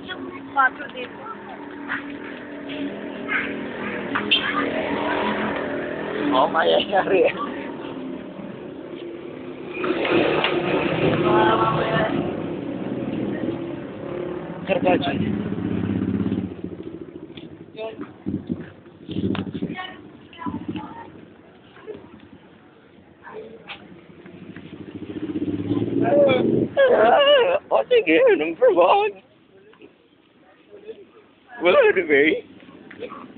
yung pato dito. Oo, mayayari. Karbacho. O sige, number one. Wala na ba eh?